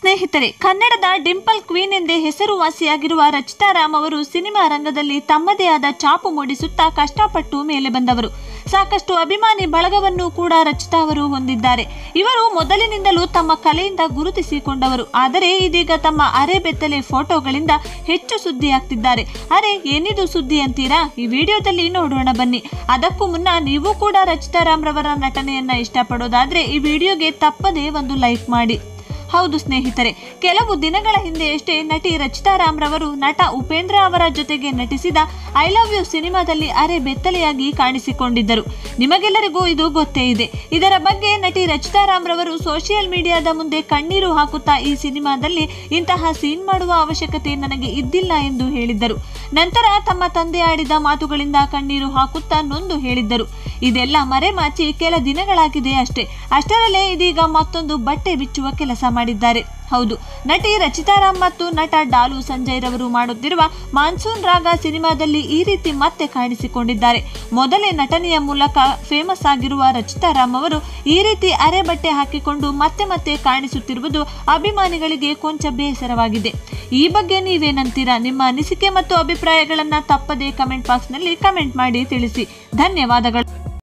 ಸ್ನೇಹಿತರೆ, ಕನ್ನಡದ ಡಿಂಪಲ್ ಕ್ವೀನ್ ಎಂದೇ ಹೆಸರುವಾಸಿಯಾಗಿರುವ ರಚಿತಾ ರಾಮ್ ಅವರು ಸಿನಿಮಾ ರಂಗದಲ್ಲಿ ತಮ್ಮದೇ ಆದ ಛಾಪು ಮೂಡಿಸುತ್ತಾ ಕಷ್ಟಪಟ್ಟು ಮೇಲೆ ಬಂದವರು. ಸಾಕಷ್ಟು ಅಭಿಮಾನಿ ಬಳಗವನ್ನು ಕೂಡ ರಚಿತಾ ಅವರು ಹೊಂದಿದ್ದಾರೆ. ಇವರು ಮೊದಲಿನಿಂದಲೂ ತಮ್ಮ ಕಲೆಯಿಂದ ಗುರುತಿಸಿಕೊಂಡವರು. ಆದರೆ ಇದೀಗ ತಮ್ಮ ಅರೆ ಬೆತ್ತಲೆ ಫೋಟೋಗಳಿಂದ ಹೆಚ್ಚು ಸುದ್ದಿಯಾಗ್ತಿದ್ದಾರೆ. ಅರೆ, ಏನಿದು ಸುದ್ದಿ ಅಂತೀರಾ? ಈ ವಿಡಿಯೋದಲ್ಲಿ ನೋಡೋಣ ಬನ್ನಿ. ಅದಕ್ಕೂ ಮುನ್ನ ನೀವು ಕೂಡ ರಚಿತಾ ರಾಮ್ ರವರ ನಟನೆಯನ್ನ ಇಷ್ಟಪಡೋದಾದ್ರೆ ಈ ವಿಡಿಯೋಗೆ ತಪ್ಪದೇ ಒಂದು ಲೈಕ್ ಮಾಡಿ. ಹೌದು ಸ್ನೇಹಿತರೆ, ಕೆಲವು ದಿನಗಳ ಹಿಂದೆಯಷ್ಟೇ ನಟಿ ರಚಿತಾ ರಾಮ್ ರವರು ನಟ ಉಪೇಂದ್ರ ಅವರ ಜೊತೆಗೆ ನಟಿಸಿದ ಐ ಲವ್ ಯು ಸಿನಿಮಾದಲ್ಲಿ ಅರೆ ಬೆತ್ತಲೆಯಾಗಿ ಕಾಣಿಸಿಕೊಂಡಿದ್ದರು. ನಿಮಗೆಲ್ಲರಿಗೂ ಇದು ಗೊತ್ತೇ ಇದೆ. ಇದರ ಬಗ್ಗೆ ನಟಿ ರಚಿತಾ ರಾಮ್ ರವರು ಸೋಷಿಯಲ್ ಮೀಡಿಯಾದ ಮುಂದೆ ಕಣ್ಣೀರು ಹಾಕುತ್ತಾ ಈ ಸಿನಿಮಾದಲ್ಲಿ ಇಂತಹ ಸೀನ್ ಮಾಡುವ ಅವಶ್ಯಕತೆ ನನಗೆ ಇದ್ದಿಲ್ಲ ಎಂದು ಹೇಳಿದ್ದರು. ನಂತರ ತಮ್ಮ ತಂದೆ ಆಡಿದ ಮಾತುಗಳಿಂದ ಕಣ್ಣೀರು ಹಾಕುತ್ತಾ ನೊಂದು ಹೇಳಿದ್ದರು. ಇದೆಲ್ಲ ಮರೆಮಾಚಿ ಕೆಲ ದಿನಗಳಾಗಿದೆ ಅಷ್ಟೇ. ಅಷ್ಟರಲ್ಲೇ ಇದೀಗ ಮತ್ತೊಂದು ಬಟ್ಟೆ ಬಿಚ್ಚುವ ಕೆಲಸ ಮಾಡಿದ್ದಾರೆ. ಹೌದು, ನಟಿ ರಚಿತಾ ರಾಮ್ ಮತ್ತು ನಟ ಡಾಲು ಸಂಜಯ್ ರವರು ಮಾಡುತ್ತಿರುವ ಮಾನ್ಸೂನ್ ರಾಗ ಸಿನಿಮಾದಲ್ಲಿ ಈ ರೀತಿ ಮತ್ತೆ ಕಾಣಿಸಿಕೊಂಡಿದ್ದಾರೆ. ಮೊದಲೇ ನಟನೆಯ ಮೂಲಕ ಫೇಮಸ್ ಆಗಿರುವ ರಚಿತಾ ರಾಮ್ ಅವರು ಈ ರೀತಿ ಅರೆ ಬಟ್ಟೆ ಹಾಕಿಕೊಂಡು ಮತ್ತೆ ಮತ್ತೆ ಕಾಣಿಸುತ್ತಿರುವುದು ಅಭಿಮಾನಿಗಳಿಗೆ ಕೊಂಚ ಬೇಸರವಾಗಿದೆ. ಈ ಬಗ್ಗೆ ನೀವೇನಂತೀರಾ? ನಿಮ್ಮ ಅನಿಸಿಕೆ ಮತ್ತು ಅಭಿಪ್ರಾಯಗಳನ್ನ ತಪ್ಪದೇ ಕಮೆಂಟ್ ಬಾಕ್ಸ್ ನಲ್ಲಿ ಕಮೆಂಟ್ ಮಾಡಿ ತಿಳಿಸಿ. ಧನ್ಯವಾದಗಳು.